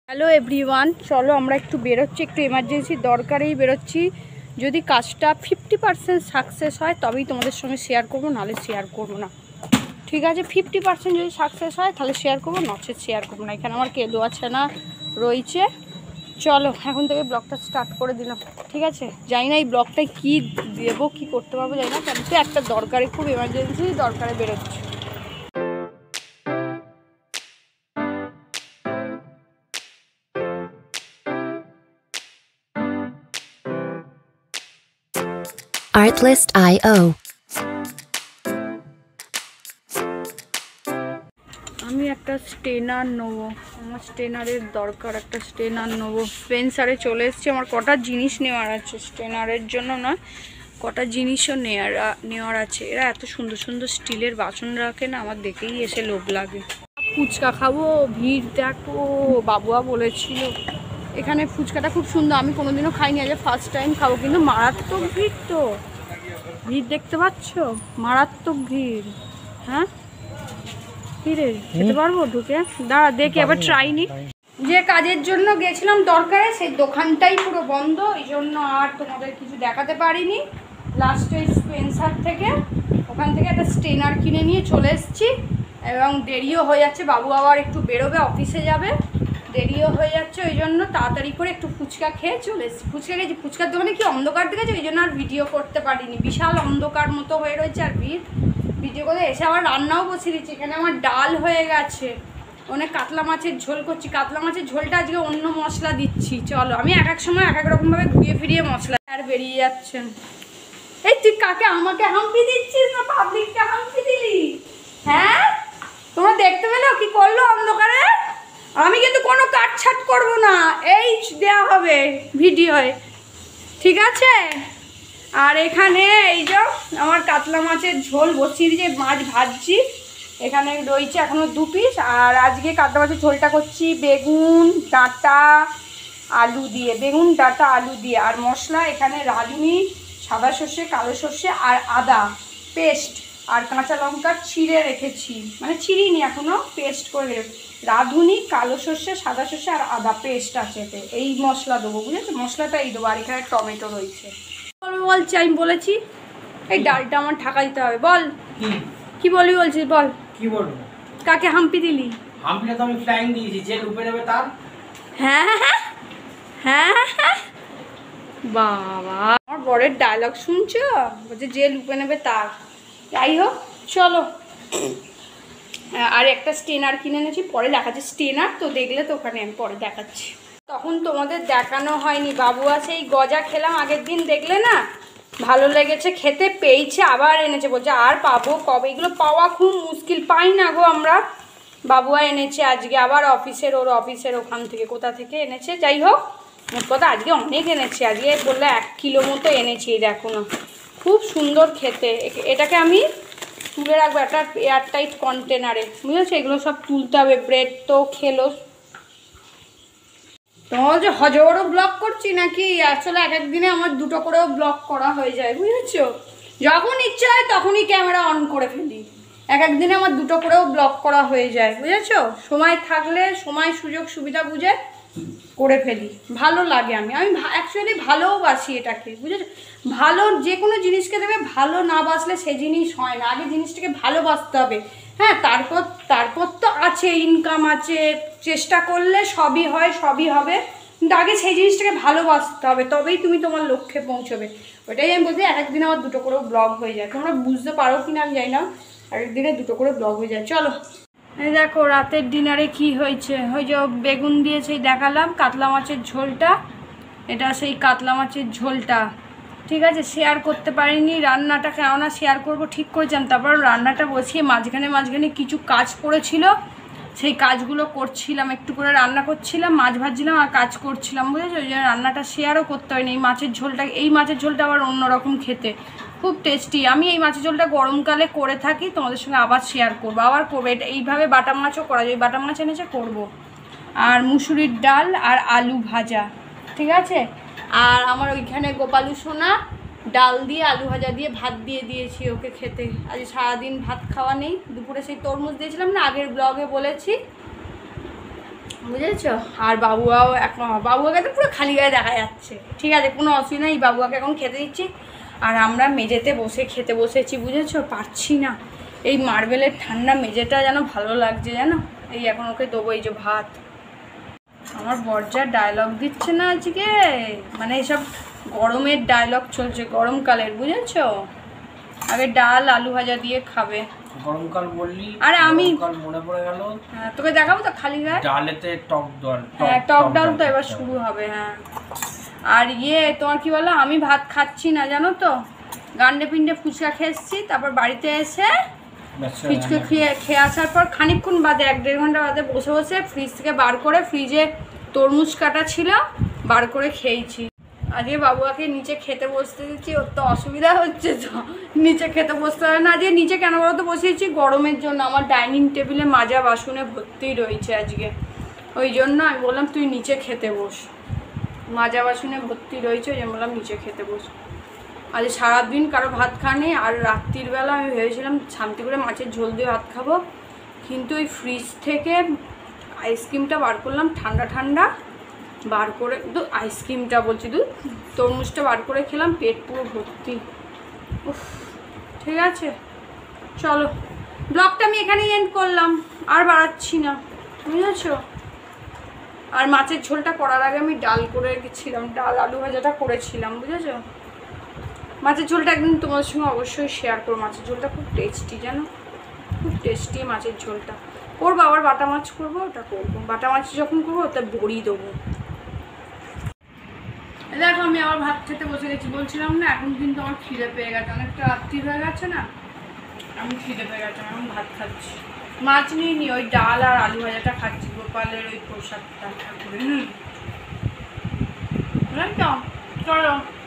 Hello everyone, চলো আমরা একটু বেরোচ্ছি, একটু এমার্জেন্সি দরকারেই বেরোচ্ছি। যদি কাজটা 50% সাকসেস হয় তবেই তোমাদের সঙ্গে শেয়ার করবো, নাহলে শেয়ার করবো না। ঠিক আছে, 50% যদি সাকসেস হয় তাহলে শেয়ার করবো, নচেত শেয়ার করবো না। এখানে আমার কেলো আছে না রয়েছে। চলো এখন থেকে ব্লগটা স্টার্ট করে দিলাম। ঠিক আছে, জানি না এই ব্লগটায় কী দেবো, কী করতে পারবো জানি না, কিন্তু একটা দরকারে, খুব এমার্জেন্সি দরকারে বেরোচ্ছি। Artlist.io আমি একটা স্টেনার নেবো, আমার স্টেনারের দরকার, একটা স্টেনার নেবো। স্পেন্সারে চলে এসেছি, আমার কটা জিনিস নেওয়ার আছে, স্টেনারের জন্য না, কটা জিনিসও নেওয়ার আছে। এরা এত সুন্দর সুন্দর স্টিলের বাসন রাখে না, আমার দেখেই এসে লোভ লাগে। ফুচকা খাবো, ভিড় দেখো, বাবুয়া বলেছিল এখানে ফুচকাটা খুব সুন্দর, আমি কোনোদিনও খাইনি, আজ ফার্স্ট টাইম খাবো, কিন্তু মারাত্মক ভিড়। তো ভিড় দেখতে পাচ্ছ, মারাত্মক ভিড়। হ্যাঁ কিরে, খেতে পারবো ঢুকে? দাঁড়া দেখি, এবার ট্রাই নি। যে কাজের জন্য গেছিলাম দরকারে, সেই দোকানটাই পুরো বন্ধ, এই জন্য আর তোমাদের কিছু দেখাতে পারিনি। লাস্টে স্পেন্সার থেকে, ওখান থেকে একটা স্টেনার কিনে নিয়ে চলে এসেছি, এবং দেরিও হয়ে যাচ্ছে, বাবু আবার একটু বেরোবে, অফিসে যাবে, দেরিও হয়ে যাচ্ছে, ওই জন্য তাড়াতাড়ি করে একটু ফুচকা খেয়ে চলে এসেছি। ফুচকা খেয়েছি, ফুচকার দোকানে কি অন্ধকার দেখেছে, ওই জন্য আর ভিডিও করতে পারিনি, বিশাল অন্ধকার মতো হয়ে রয়েছে আর ভিড়। ভিডিও করে এসে আবার রান্নাও বসিয়ে দিচ্ছি। এখানে আমার ডাল হয়ে গেছে, অনেক কাতলা মাছের ঝোল করছি। কাতলা মাছের ঝোলটা আজকে অন্য মশলা দিচ্ছি। চলো, আমি এক এক সময় এক এক রকমভাবে ঘুরিয়ে ফিরিয়ে মশলা আর বেরিয়ে যাচ্ছেন। এই তুই কাকে, আমাকে হাম্পি দিচ্ছিস না পাবলিককে হাম্পি দিলি? হ্যাঁ, তোমরা দেখতে পেলো কি করলো অন্ধকারে? আমি কিন্তু কোনো কাটছাট করবো না, এই দেওয়া হবে ভিডিওয়, ঠিক আছে? আর এখানে এই যে আমার কাতলা মাছের ঝোল বসিয়ে দিয়ে মাছ ভাজছি, এখানে রয়েছে এখনও 2 পিস। আর আজকে কাতলা মাছের ঝোলটা করছি বেগুন ডাঁটা আলু দিয়ে, বেগুন ডাঁটা আলু দিয়ে। আর মশলা এখানে রাঁধুনি, সাদা সর্ষে, কালো সর্ষে আর আদা পেস্ট, আর কাঁচা লঙ্কা ছিঁড়ে রেখেছি, মানে ছিঁড়িনি এখনও, পেস্ট করে রাঁধুনি, কালো সর্ষে, সাদা সর্ষে আর আদা পেস্ট আছে এতে। এই মশলা দেবো, বুঝেছো? মশলাটা এই দেবো। আর এখানে টমেটো রয়েছে। বলছি, আমি বলেছি এই ডালটা আমার ঢাকা দিতে হবে। বল কি বলবি, বলছিস বল। কি বলবো? কাকে হাম্পি দিলি? হাম্পিটা তো আমি ফ্লাইং দিয়েছি, যে লুপে নেবে তার। হ্যাঁ হ্যাঁ হ্যাঁ, বাবা আমার বরের ডায়লগ শুনছো, বলছে যে লুপে নেবে তার। যাই হোক চলো, আর একটা স্টেনার কিনে এনেছি, পরে দেখাচ্ছি। স্টেনার তো দেখলে তো ওখানে, আমি পরে দেখাচ্ছি। তখন তোমাদের দেখানো হয়নি, বাবু আছে, এই গজা খেলাম আগের দিন, দেখলে না, ভালো লেগেছে খেতে, পেয়েছে, আবার এনেছে, বলছে আর পাবো কবে, এগুলো পাওয়া খুব মুশকিল, পাই না গো আমরা। বাবুয়া এনেছে আজকে আবার অফিসের, ওর অফিসের ওখান থেকে কোথা থেকে এনেছে। যাই হোক, মোট কথা আজকে অনেক এনেছে, আজকে বললে 1 কিলো মতো এনেছি। দেখো না, খুব সুন্দর খেতে। এটাকে আমি তুলে রাখবো একটা এয়ারটাইট কন্টেনারে, বুঝেছো? এগুলো সব তুলতে হবে। ব্রেড তো খেলো। তোমার যে হজবড় ব্লগ করছি নাকি, আসলে এক একদিনে আমার 2টো করেও ব্লগ করা হয়ে যায়, বুঝেছো? যখন ইচ্ছা হয় তখনই ক্যামেরা অন করে ফেলি। এক একদিনে আমার 2টো করেও ব্লগ করা হয়ে যায়, বুঝেছো? সময় থাকলে, সময় সুযোগ সুবিধা বুঝে করে ফেলি, ভালো লাগে। আমি অ্যাকচুয়ালি ভালোবাসি এটাকে, বুঝেছো? ভালো যে কোনো জিনিসকে দেবে, ভালো না বাসলে সে জিনিস হয় না। আগে জিনিসটাকে ভালোবাসতে হবে, হ্যাঁ, তারপর তো আছে ইনকাম আছে, চেষ্টা করলে সবই হয়, সবই হবে, কিন্তু আগে সেই জিনিসটাকে ভালোবাসতে হবে, তবেই তুমি তোমার লক্ষ্যে পৌঁছবে। ওইটাই আমি বলছি, এক একদিন আমার 2টো করেও ব্লগ হয়ে যায়। তোমরা বুঝতে পারো কি না আমি জানি না, এক একদিনে 2টো করে ব্লগ হয়ে যায়। চলো, এই দেখো রাতের ডিনারে কি হয়েছে। ওই যে বেগুন দিয়ে সেই দেখালাম, কাতলা মাছের ঝোলটা, এটা সেই কাতলা মাছের ঝোলটা, ঠিক আছে? শেয়ার করতে পারিনি রান্নাটা, কেননা শেয়ার করব ঠিক করেছিলাম, তারপর রান্নাটা বসিয়ে মাঝখানে কিছু কাজ পড়েছিল, সেই কাজগুলো করছিলাম, একটু করে রান্না করছিলাম, মাছ ভাজছিলাম আর কাজ করছিলাম, বুঝেছো? ওই জন্য রান্নাটা শেয়ারও করতে হয়নি। এই মাছের ঝোলটা আবার অন্যরকম খেতে, খুব টেস্টি। আমি এই মাছের ঝোলটা গরমকালে করে থাকি, তোমাদের সঙ্গে আবার শেয়ার করবো, আবার করবো। এটা এইভাবে বাটা মাছও করা যায়, বাটা মাছ এনেছে করবো। আর মুসুরির ডাল আর আলু ভাজা, ঠিক আছে? আর আমার ওইখানে গোপালু সোনা ডাল দিয়ে আলু ভাজা দিয়ে ভাত দিয়ে দিয়েছি ওকে খেতে। আজ সারাদিন ভাত খাওয়া নেই, দুপুরে সেই তরমুজ দিয়েছিলাম না, আগের ব্লগে বলেছি, বুঝেছো? আর বাবুয়াও এখন, বাবুয়াকে তো পুরো খালি গায়ে দেখা যাচ্ছে। ঠিক আছে, কোনো অসুবিধা নেই, বাবুয়াকে এখন খেতে দিচ্ছি। আর আমরা মেঝেতে বসে খেতে বসেছি, বুঝেছো? পারছি না, এই মার্বেলের ঠান্ডা মেঝেটা যেন ভালো লাগছে, জানো? এই এখন ওকে দেবো এই যে ভাত। আমার বর্জা ডায়লগ দিচ্ছে না আজকে, মানে এইসব গরমের ডায়লগ চলছে, গরমকালের, বুঝেছো? আগে ডাল আলু ভাজা দিয়ে খাবে। গরমকাল বললি, আরে আমি মনে পড়ে গেল, হ্যাঁ তোকে দেখাবো তো খালি গায়ে ডালেতে টক ডাল। হ্যাঁ, টক ডাল তো এবার শুরু হবে। হ্যাঁ, আর তোমার কি বলো, আমি ভাত খাচ্ছি না, জানো তো? গান্ডে পিন্ডে ফুচকা খেয়ে এসছি, তারপর বাড়িতে এসে ফুচকা খেয়ে আসার পর খানিকক্ষণ বাদে 1-1.5 ঘন্টা বাদে বসে বসে ফ্রিজ থেকে বার করে, ফ্রিজে তরমুজ কাটা ছিল, বার করে খেয়েছি। আজকে বাবুয়াকে নিচে খেতে বসতে দিচ্ছি, ওর তো অসুবিধা হচ্ছে, তো নিচে খেতে বসতে হবে না। আজকে নিচে কেন বলতো বসিয়েছি, গরমের জন্য আমার ডাইনিং টেবিলে মাজা বাসনে ভর্তি রয়েছে আজকে, ওই জন্য আমি বললাম তুই নিচে খেতে বস, মাজা বাসনে ভর্তি রয়েছে, ওই জন্য বললাম নিচে খেতে বস। আজ সারাদিন কারো ভাত খাওয়া, আর রাত্রির বেলা আমি ভেবেছিলাম শান্তি করে মাছের ঝোল দিয়ে ভাত খাবো, কিন্তু ওই ফ্রিজ থেকে আইসক্রিমটা বার করলাম, ঠান্ডা ঠান্ডা বার করে, আইসক্রিমটা বলছি, তরমুজটা বার করে খেলাম, পেট পুরো ভর্তি। উফ, ঠিক আছে, চলো ব্লগটা আমি এখানেই এন্ড করলাম, আর বাড়াচ্ছি না, বুঝেছো? আর মাছের ঝোলটা করার আগে আমি ডাল করে রেখেছিলাম, ডাল আলু ভাজাটা করেছিলাম, বুঝেছো? মাছের ঝোলটা একদিন তোমাদের সঙ্গে অবশ্যই শেয়ার করো, মাছের ঝোলটা খুব টেস্টি, জানো? খুব টেস্টি মাছের ঝোলটা করবো। আবার বাটা মাছ করবো, ওটা করবো, বাটা মাছ যখন করবো ওটা বড়ি দেবো। দেখো আমি আবার ভাত খেতে বসে গেছি, বলছিলাম না, এখন কিন্তু আমার খিদে পেয়ে গেছে, অনেকটা রাত্রি হয়ে গেছে না, আমি খিদে পেয়ে গেছে, এখন ভাত খাচ্ছি। মাছ নিয়ে নি, ওই ডাল আর আলু ভাজাটা খাচ্ছি, গোপালের ওই প্রসাদটা করে। বুঝলেন তো? চলো।